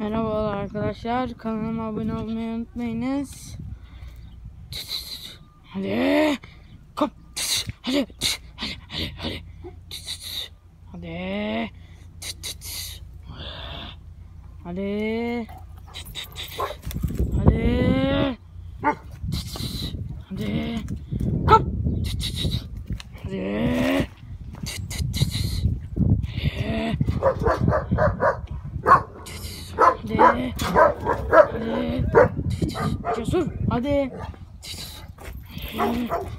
Merhabalar arkadaşlar, kanalıma abone olmayı unutmayınız. Hadi kop, hadi hadi hadi hadi hadi hadi hadi hadi kop, hadi hadi hadi cesur hadi